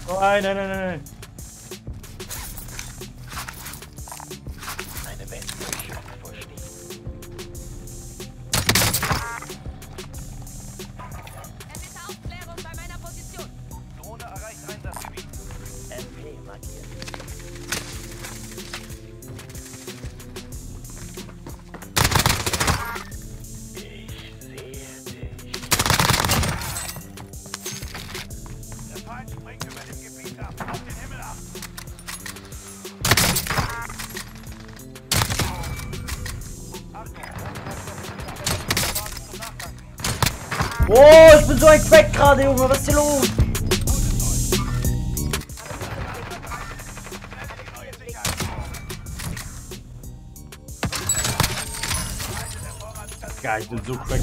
Oh, nein, nein, nein, nein. Eine Weltmission bevorsteht. Erbitte Aufklärung bei meiner Position. Drohne erreicht Einsatzgebiet. MP markiert. Ich sehe dich. Der Feind springt über dem Gebiet ab. Auf den Himmel ab. Oh, ich bin so ein Crack gerade, Junge. Was ist hier los? Ja, ich bin so crack.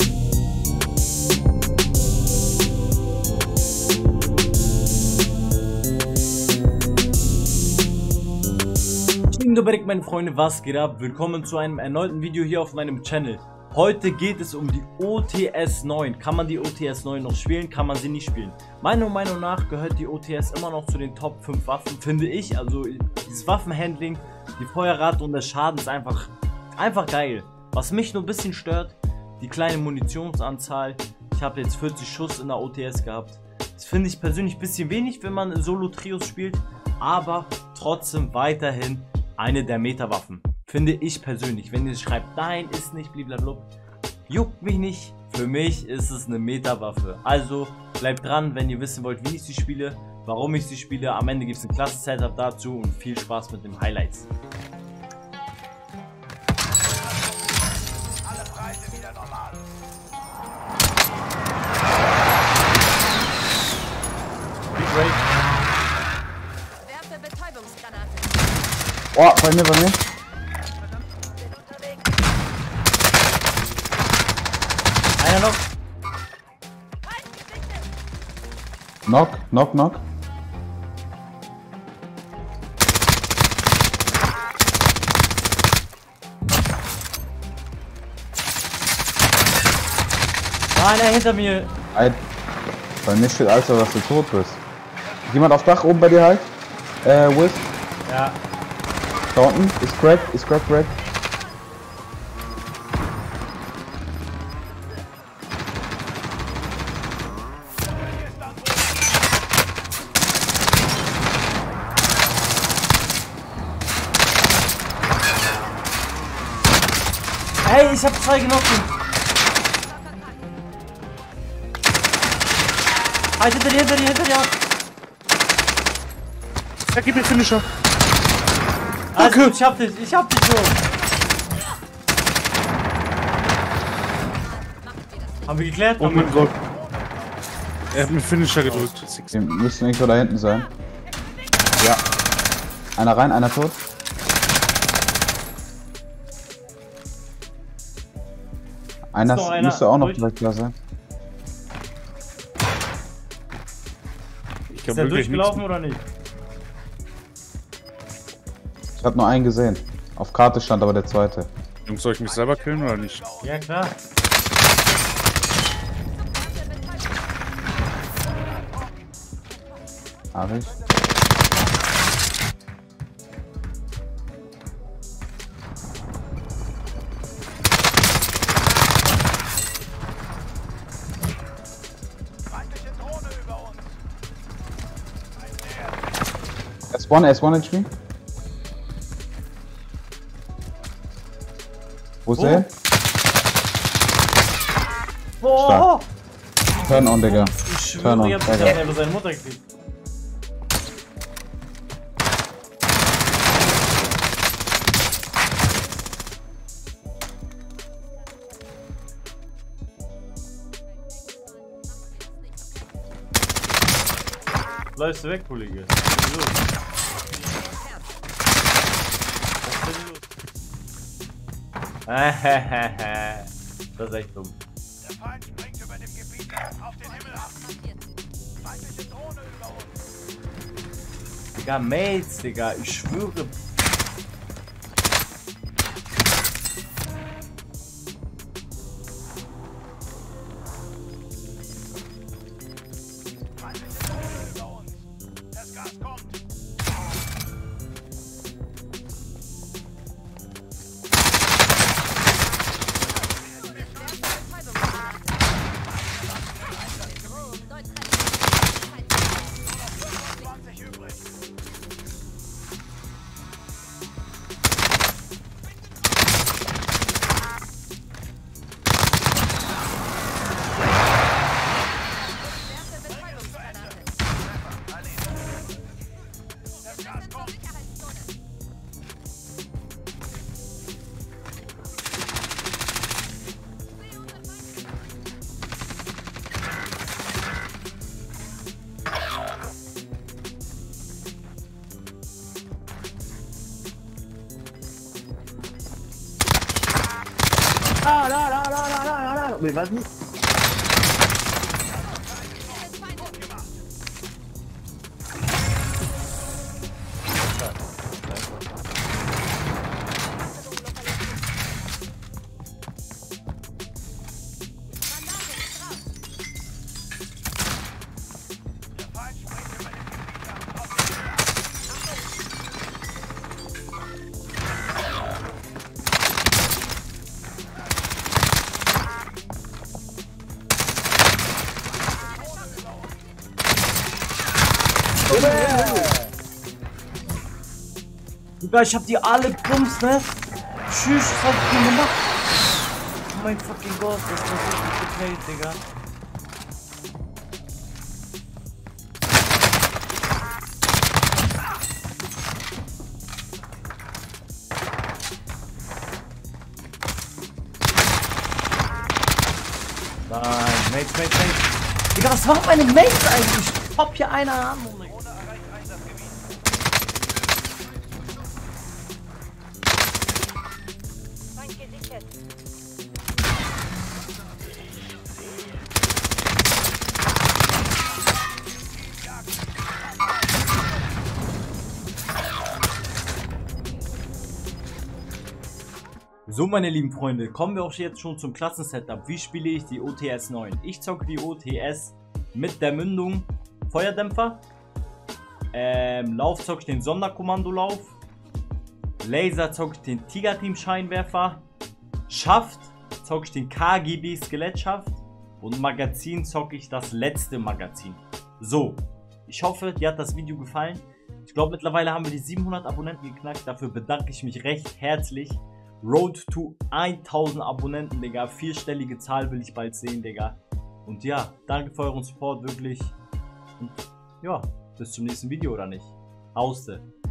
Meine Freunde, was geht ab? Willkommen zu einem erneuten Video hier auf meinem Channel. Heute geht es um die OTS 9. Kann man die OTS 9 noch spielen? Kann man sie nicht spielen? Meiner Meinung nach gehört die OTS immer noch zu den Top 5 Waffen, finde ich. Also das Waffenhandling, die Feuerrate und der Schaden ist einfach geil. Was mich nur ein bisschen stört, die kleine Munitionsanzahl. Ich habe jetzt 40 Schuss in der OTS gehabt. Das finde ich persönlich ein bisschen wenig, wenn man Solo-Trios spielt. Aber trotzdem weiterhin eine der Meta-Waffen, finde ich persönlich. Wenn ihr schreibt, nein, ist nicht, blablabla, juckt mich nicht. Für mich ist es eine Meta-Waffe. Also bleibt dran, wenn ihr wissen wollt, wie ich sie spiele, warum ich sie spiele. Am Ende gibt es ein klasse Setup dazu und viel Spaß mit den Highlights. Alle Preise wieder normal. Werfe Betäubungsgranate. Oh, bei mir. Bin unterwegs. Einer noch. Halt, Geschichte! Knock. Einer hinter mir. Bei mir steht Alter, dass du tot bist. Ist jemand auf Dach oben bei dir halt? Wiz? Ja. Da unten? Ist crack. Hey, ich hab 2 genockt. Halt hinter dir. Ja, gib mir Finisher. Alles gut, ich hab dich schon. Haben wir geklärt? Oh mein Gott. Er hat mir Finisher gedrückt. Die müssen irgendwo da hinten sein. Ja. Einer rein, einer tot. Einer noch einer. müsste auch noch Durch. direkt da sein. Ich Ist der durchgelaufen oder nicht? Ich hab nur einen gesehen. Auf Karte stand aber der zweite. Jungs, soll ich mich selber killen oder nicht? Ja, klar. Hab ich. Feindliche Drohne über uns. S1 HP. Wo ist er? Boah! Turn on, Digga. Ich Turn schwöre, on. ich hab Digga. einfach seine Mutter gekriegt. Läufst du weg, Kollege? Was ist denn los? Das ist echt dumm. Der Feind springt über dem Gebiet auf den Himmel ab. Feindliche Drohne über uns. Digga, Mates, Digga, ich schwöre. Feindliche Drohne über uns. Nee, was nicht? Der Feind springt über den Gebiet auf den Himmel. Digga, ich hab die alle Bums, ne? Tschüss, was hab ich denn gemacht? Oh mein fucking Gott, das ist richtig gekillt, Digga. Nein, Mates. Digga, was machen meine Mates eigentlich? Pop hier einer an. Ohne erreicht Einsatzgebiet. Feind gesichert. So, meine lieben Freunde, kommen wir auch jetzt schon zum Klassensetup. Wie spiele ich die OTS 9? Ich zocke die OTS mit der Mündung Feuerdämpfer. Lauf zocke ich den Sonderkommandolauf. Laser zocke ich den Tiger-Team Scheinwerfer. Schaft zocke ich den KGB Skelettschaft. Und Magazin zocke ich das letzte Magazin. So, ich hoffe, dir hat das Video gefallen. Ich glaube, mittlerweile haben wir die 700 Abonnenten geknackt. Dafür bedanke ich mich recht herzlich. Road to 1000 Abonnenten, Digga. Vierstellige Zahl will ich bald sehen, Digga. Und ja, danke für euren Support, wirklich. Und ja, bis zum nächsten Video, oder nicht? Hauste.